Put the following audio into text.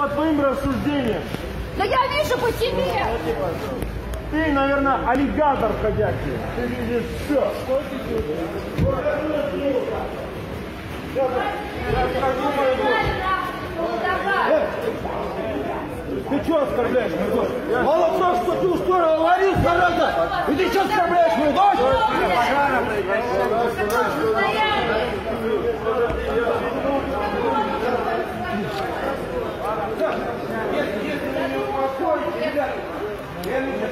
по твоим рассуждениям. Да я вижу по тебе. Ты, наверное, аллигатор ходячий. Ты видишь все. Ты что оскорбляешь мою дочь? Мало того, что ты устроил аварию, зараза! И ты что оскорбляешь мою дочь? Если не успокоите, ребята, я не